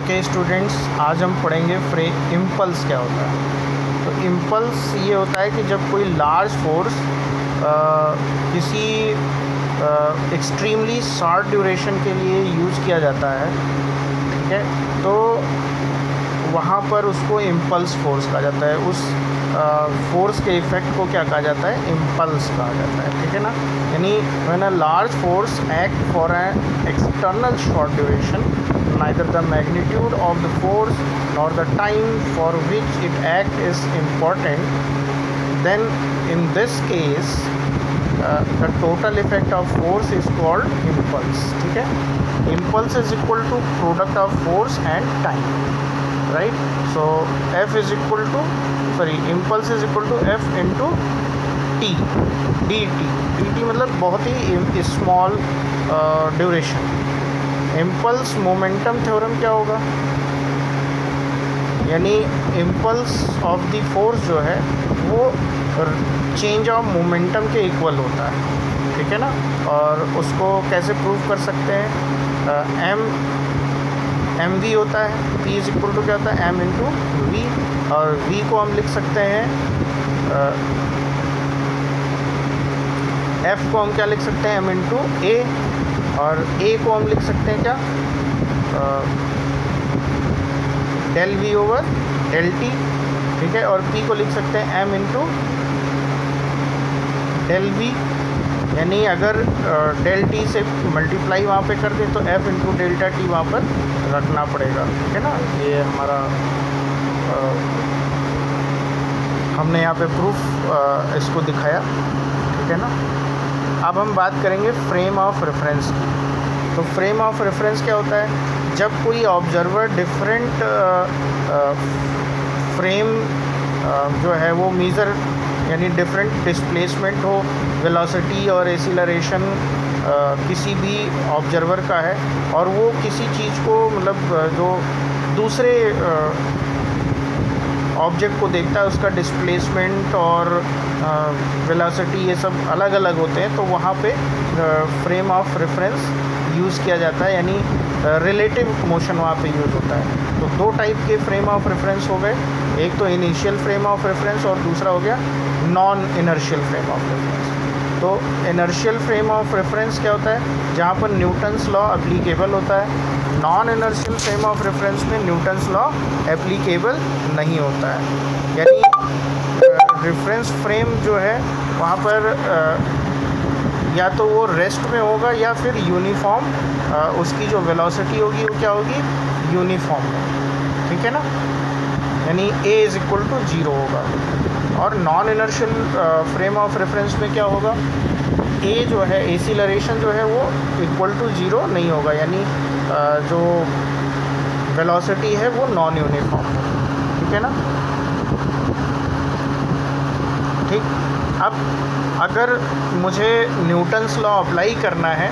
Okay students, आज हम पढ़ेंगे इम्पल्स क्या होता है। तो इम्पल्स ये होता है कि जब कोई लार्ज फोर्स किसी एक्सट्रीमली शॉर्ट ड्यूरेशन के लिए यूज़ किया जाता है, ठीक है, तो वहाँ पर उसको इम्पल्स फोर्स कहा जाता है। उस फोर्स के इफ़ेक्ट को क्या कहा जाता है? इम्पल्स कहा जाता है, ठीक है ना। यानी when a large force act for an external short duration, neither the magnitude of the force nor the time for which it act is important, then in this case the total effect of force is called impulse, ठीक है। Impulse is equal to product of force and time, right? So impulse is equal to F into T, dt मतलब बहुत ही small duration. Impulse momentum theorem क्या होगा? यानी impulse of the force जो है वो चेंज ऑफ मोमेंटम के इक्वल होता है, ठीक है ना। और उसको कैसे प्रूव कर सकते हैं? एम वी होता है, पी इज इक्वल टू क्या होता है? एम इंटू वी, और वी को हम लिख सकते हैं एफ को हम क्या लिख सकते हैं? एम इंटू ए, और ए को हम लिख सकते हैं क्या? Del V over del T, ठीक है। और पी को लिख सकते हैं एम इंटू डेल वी, यानी अगर डेल टी से मल्टीप्लाई वहाँ पे कर दें तो एफ इंटू डेल्टा टी वहाँ पर रखना पड़ेगा, ठीक है ना। ये हमारा हमने यहाँ पे प्रूफ इसको दिखाया, ठीक है ना। अब हम बात करेंगे फ्रेम ऑफ रेफरेंस की। तो फ्रेम ऑफ रेफरेंस क्या होता है? जब कोई ऑब्जर्वर डिफरेंट फ्रेम जो है वो मेज़र, यानी डिफरेंट डिस्प्लेसमेंट हो, वेलोसिटी और एक्सीलरेशन किसी भी ऑब्जर्वर का है, और वो किसी चीज़ को मतलब जो दूसरे ऑब्जेक्ट को देखता है उसका डिस्प्लेसमेंट और वेलोसिटी ये सब अलग अलग होते हैं, तो वहाँ पे फ्रेम ऑफ रेफरेंस यूज़ किया जाता है, यानी रिलेटिव मोशन वहाँ पे यूज़ होता है। तो दो टाइप के फ्रेम ऑफ रेफरेंस हो गए, एक तो इनिशियल फ्रेम ऑफ रेफरेंस और दूसरा हो गया non inertial frame of reference. तो इनर्शियल फ्रेम ऑफ रेफरेंस क्या होता है? जहाँ पर न्यूटन्स लॉ एप्लीकेबल होता है। Non inertial frame of reference में न्यूटन्स लॉ एप्लीकेबल नहीं होता है, यानी रेफरेंस फ्रेम जो है वहाँ पर या तो वो रेस्ट में होगा या फिर यूनिफॉर्म, उसकी जो वेलोसिटी होगी वो क्या होगी? यूनिफॉर्म, ठीक है ना। यानी ए इज़ इक्वल टू 0 होगा। और non inertial frame of reference में क्या होगा? ए जो है, एक्सीलरेशन जो है वो इक्वल टू 0 नहीं होगा, यानी जो वेलोसिटी है वो नॉन यूनिफॉर्म, ठीक है ना। ठीक, अब अगर मुझे न्यूटन्स लॉ अप्लाई करना है,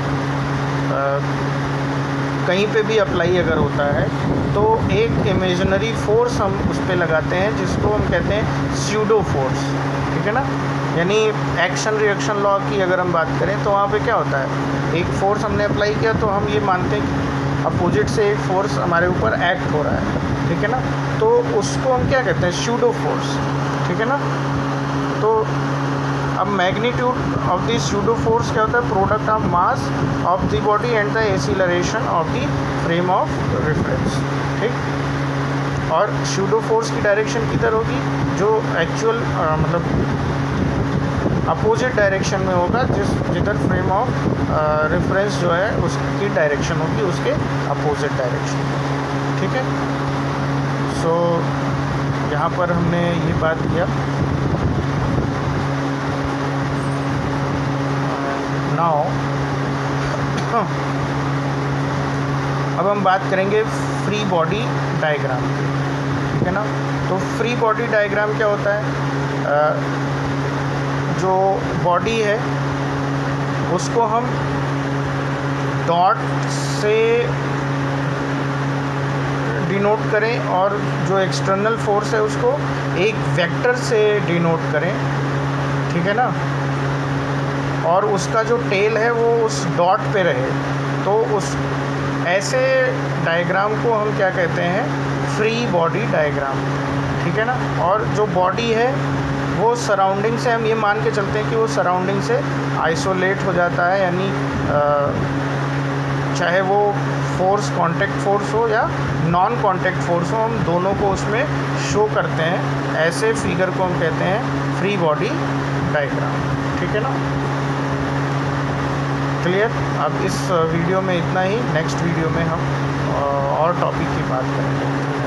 कहीं पे भी अप्लाई अगर होता है, तो एक इमेजिनरी फोर्स हम उस पर लगाते हैं जिसको हम कहते हैं स्यूडो फोर्स, ठीक है ना। यानी एक्शन रिएक्शन लॉ की अगर हम बात करें तो वहाँ पे क्या होता है? एक फोर्स हमने अप्लाई किया तो हम ये मानते हैं कि अपोजिट से एक फोर्स हमारे ऊपर एक्ट हो रहा है, ठीक है ना। तो उसको हम क्या कहते हैं? स्यूडो फोर्स, ठीक है ना। तो अब magnitude of the pseudo force क्या होता है? Product of mass of the body and the acceleration of the frame of reference, ठीक। और स्यूडो फोर्स की डायरेक्शन किधर होगी? जो एक्चुअल मतलब अपोजिट डायरेक्शन में होगा, जिधर फ्रेम ऑफ रेफरेंस जो है उसकी डायरेक्शन होगी उसके अपोजिट डायरेक्शन, ठीक है। सो यहाँ पर हमने ये बात किया। नाउ अब हम बात करेंगे फ्री बॉडी डायग्राम की, ठीक है ना। तो फ्री बॉडी डायग्राम क्या होता है? जो बॉडी है उसको हम डॉट से डिनोट करें, और जो एक्सटर्नल फोर्स है उसको एक वेक्टर से डिनोट करें, ठीक है ना। और उसका जो टेल है वो उस डॉट पे रहे, तो उस ऐसे डायग्राम को हम क्या कहते हैं, फ्री बॉडी डायग्राम, ठीक है ना। और जो बॉडी है वो सराउंडिंग से, हम ये मान के चलते हैं कि वो सराउंडिंग से आइसोलेट हो जाता है, यानी चाहे वो फोर्स कांटेक्ट फोर्स हो या नॉन कांटेक्ट फोर्स हो, हम दोनों को उसमें शो करते हैं। ऐसे फिगर को हम कहते हैं फ्री बॉडी डायग्राम, ठीक है ना। क्लियर। अब इस वीडियो में इतना ही, नेक्स्ट वीडियो में हम और टॉपिक की बात करेंगे।